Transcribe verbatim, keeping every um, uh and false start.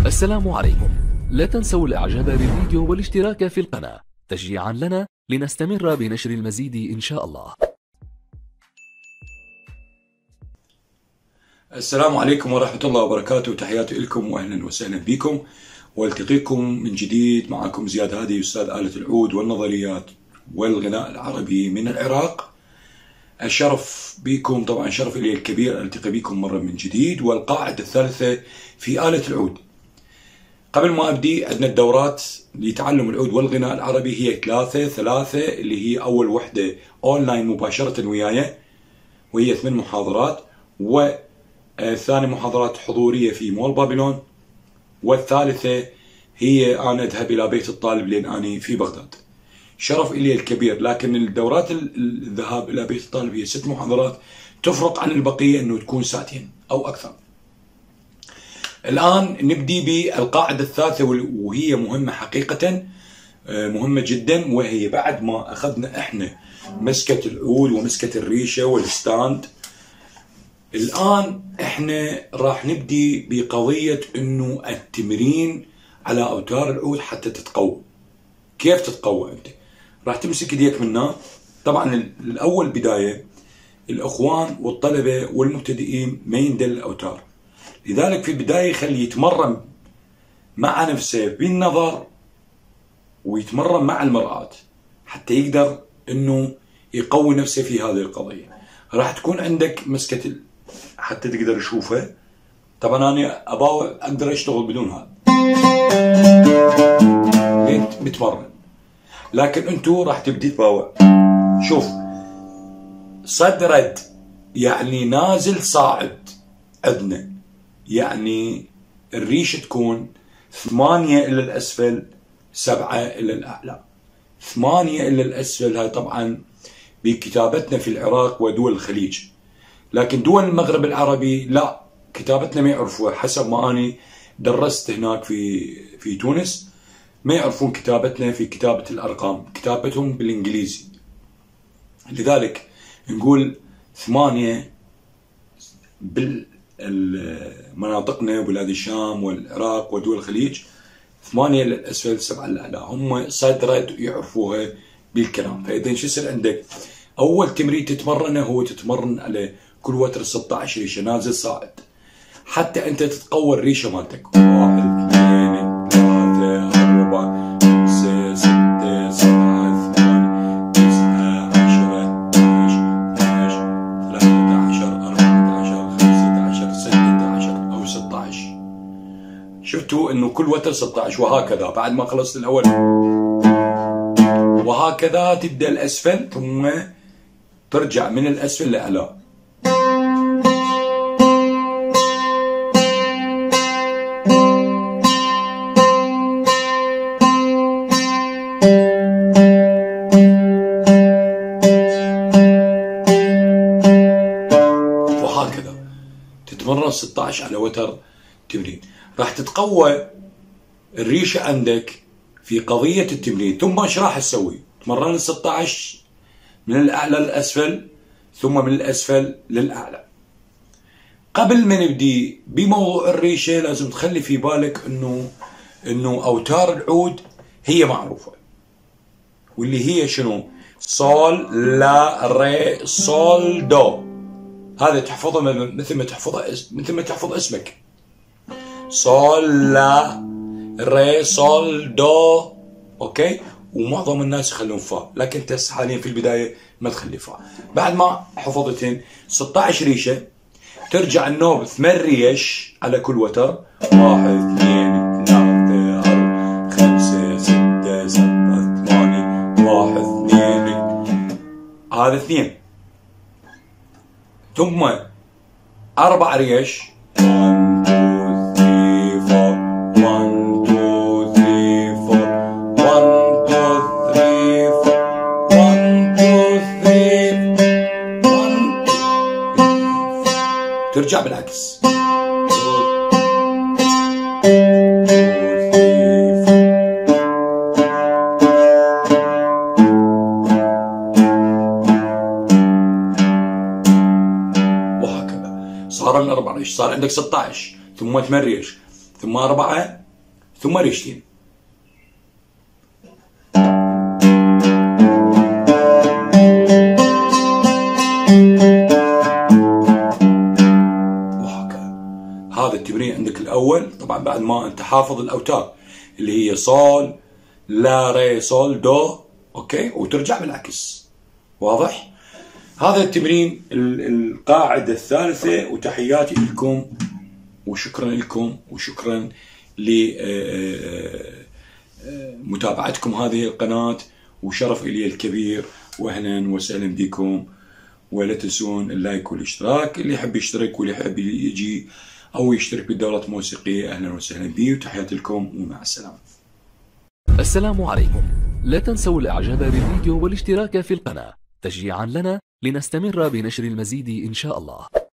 السلام عليكم. لا تنسوا الاعجاب بالفيديو والاشتراك في القناة تشجيعا لنا لنستمر بنشر المزيد ان شاء الله. السلام عليكم ورحمة الله وبركاته، تحياتي لكم واهلا وسهلا بكم والتقيكم من جديد. معكم زياد هادي استاذ آلة العود والنظريات والغناء العربي من العراق. الشرف بكم، طبعا شرف لي الكبير التقي بكم مرة من جديد، والقاعدة الثالثة في آلة العود. قبل ما ابدي، عندنا الدورات لتعلم العود والغناء العربي هي ثلاثة ثلاثة اللي هي اول وحدة اونلاين مباشرة وياي وهي ثمان محاضرات، والثاني محاضرات حضورية في مول بابلون، والثالثة هي انا اذهب الى بيت الطالب لان اني في بغداد. شرف لي الكبير، لكن الدورات الذهاب الى بيت الطالب هي ست محاضرات، تفرق عن البقية انه تكون ساعتين او اكثر. الآن نبدي بالقاعدة الثالثة وهي مهمة حقيقة، مهمة جدا، وهي بعد ما أخذنا إحنا مسكة العود ومسكة الريشة والستاند، الآن إحنا راح نبدي بقضية إنه التمرين على أوتار العود حتى تتقوى. كيف تتقوى أنت؟ راح تمسك يديك منها. طبعا الأول بداية الأخوان والطلبة والمبتدئين ما يندل الأوتار، لذلك في البداية يخلي يتمرن مع نفسه بالنظر ويتمرن مع المرآة حتى يقدر انه يقوي نفسه في هذه القضية. راح تكون عندك مسكة ال... حتى تقدر تشوفه. طبعا انا اباوع اقدر اشتغل بدون هذا متمرن، لكن انتو راح تبدي تباوع. شوف، صد رد يعني نازل صاعد عندنا، يعني الريشة تكون ثمانية إلى الأسفل سبعة إلى الأعلى. ثمانية إلى الأسفل هاي طبعا بكتابتنا في العراق ودول الخليج، لكن دول المغرب العربي لا، كتابتنا ما يعرفوها. حسب ما أنا درست هناك في في تونس ما يعرفون كتابتنا في كتابة الأرقام، كتابتهم بالإنجليزي. لذلك نقول ثمانية بال مناطقنا بلاد الشام والعراق ودول الخليج، ثمانية للأسفل سبعة للأعلى، هم صدرت يعرفوها بالكلام. فإذا شو يصير عندك؟ أول تمرين تتمرنه هو تتمرن على كل وتر ستة عشر ريشة نازل صاعد، حتى أنت تتقوى الريشة مالتك. واحد اثنين ثلاثة أربعة خمسة ستة سبعة ثمانية تسعة عشرة اثناعش اثناعش ثلاثة عشر أربعة عشر خمسة عشر ستة عشر أو ستة عشر. شفتوا انه كل وتر ستة عشر، وهكذا بعد ما خلصت الاول وهكذا تبدا الاسفل ثم ترجع من الاسفل لاعلى. وهكذا تتمرن ستة عشر على وتر تمرين. راح تتقوى الريشة عندك في قضية التمرين. ثم ايش راح تسوي؟ تمرن ستة عشر من الأعلى للأسفل ثم من الأسفل للأعلى. قبل ما نبدي بموضوع الريشة لازم تخلي في بالك انه انه أوتار العود هي معروفة، واللي هي شنو؟ صول لا ري صول دو. هذا تحفظه مثل ما تحفظه مثل ما تحفظ اسمك. صول لا ري صول دو، اوكي؟ ومعظم الناس يخلون فا، لكن انت حاليا في البدايه ما تخلي فا. بعد ما حفظتين ستة عشر ريشه ترجع النوب ثمان ريش على كل وتر، واحد اثنين ثلاثة أربعة خمسة ستة سبعة ثمانية واحد اثنين، هذا اثنين، ثم أربع ريش ترجع بالعكس. وهكذا صار من أربعة ريش، صار عندك ستة عشر ثم ثمان ريش ثم أربعة ثم ريشتين. وهكذا. هذا التمرين عندك الأول، طبعا بعد ما أنت حافظ الأوتار اللي هي صول لا ري صول دو، أوكي، وترجع بالعكس. واضح؟ هذا التمرين القاعدة الثالثة، وتحياتي لكم وشكرا لكم وشكرا لمتابعتكم هذه القناة، وشرف إلي الكبير، وأهلا وسهلا بكم. ولا تنسون اللايك والاشتراك، اللي يحب يشترك واللي يحب يجي أو يشترك بالدورات الموسيقية أهلا وسهلا به، وتحياتي لكم ومع السلامة. السلام عليكم. لا تنسوا الإعجاب بالفيديو والاشتراك في القناة تشجيعا لنا لنستمر بنشر المزيد إن شاء الله.